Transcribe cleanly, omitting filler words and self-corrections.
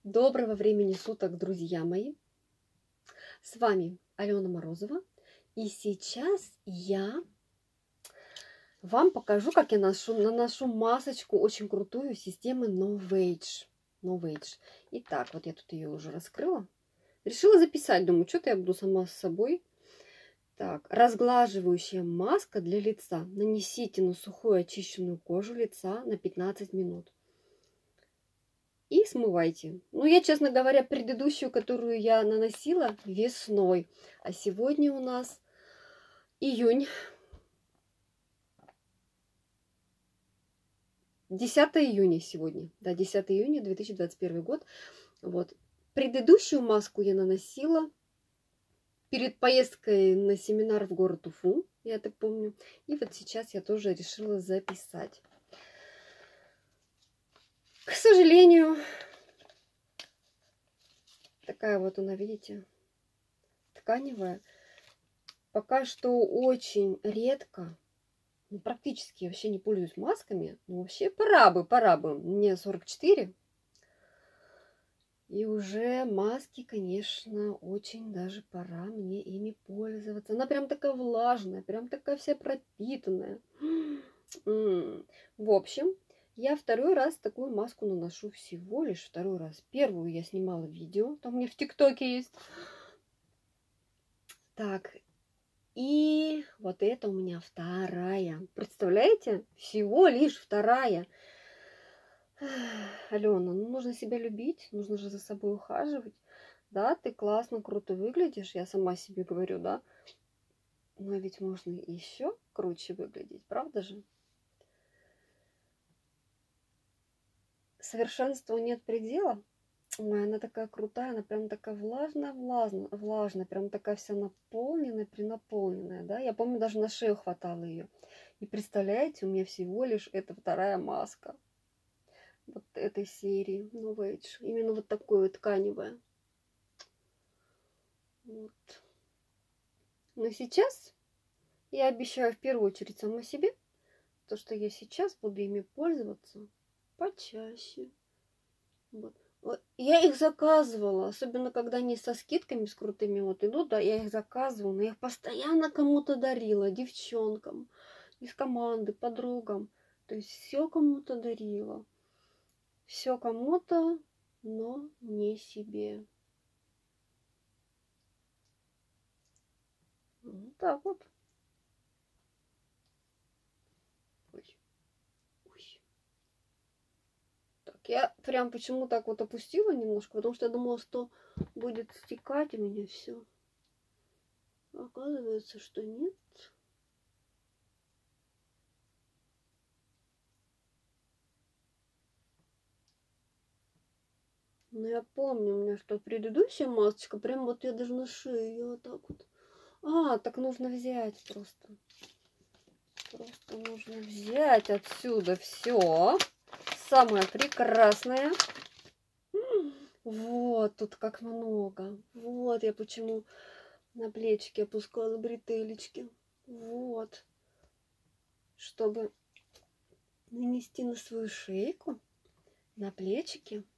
Доброго времени суток, друзья мои! С вами Алена Морозова. И сейчас я вам покажу, как я наношу масочку очень крутую системы Novage. Итак, вот я тут ее уже раскрыла. Решила записать, думаю, что-то я буду сама с собой. Так, разглаживающая маска для лица. Нанесите на сухую очищенную кожу лица на 15 минут. И смывайте. Ну, я, честно говоря, предыдущую, которую я наносила весной. А сегодня у нас июнь. 10 июня сегодня. Да, 10 июня 2021 год. Вот. Предыдущую маску я наносила перед поездкой на семинар в город Уфу, я так помню. И вот сейчас я тоже решила записать. К сожалению, такая вот она, видите, тканевая. Пока что очень редко, ну, практически вообще не пользуюсь масками. Но вообще пора бы. Мне 44. И уже маски, конечно, очень даже пора мне ими пользоваться. Она прям такая влажная, прям такая вся пропитанная. В общем, я второй раз такую маску наношу, всего лишь второй раз. Первую я снимала видео, там у меня в ТикТоке есть. Так, и вот это у меня вторая. Представляете? Всего лишь вторая. Алена, ну нужно себя любить, нужно же за собой ухаживать. Да, ты классно, круто выглядишь, я сама себе говорю, да. Но ведь можно еще круче выглядеть, правда же? Совершенству нет предела. Ой, она такая крутая, она прям такая влажная, прям такая вся наполненная, пренаполненная, да. Я помню, даже на шею хватало ее. И представляете, у меня всего лишь это вторая маска вот этой серии Novage. Именно вот такой вот тканевая. Вот. Но сейчас я обещаю в первую очередь сама себе, то, что я сейчас буду ими пользоваться почаще. Вот. Я их заказывала, особенно когда они со скидками, с крутыми вот идут, да, я их заказывала, но я их постоянно кому-то дарила, девчонкам, из команды, подругам. То есть все кому-то дарила. Все кому-то, но не себе. Вот так вот. Я прям почему так вот опустила немножко, потому что я думала, что будет стекать у меня все. Оказывается, что нет. Но я помню, у меня что предыдущая масочка, прям вот я даже на шею ее вот так вот. А, так нужно взять просто. Просто нужно взять отсюда все. Самое прекрасное. Вот, тут как много. Вот я почему на плечики опускала бретелечки. Вот. Чтобы нанести на свою шейку, на плечики.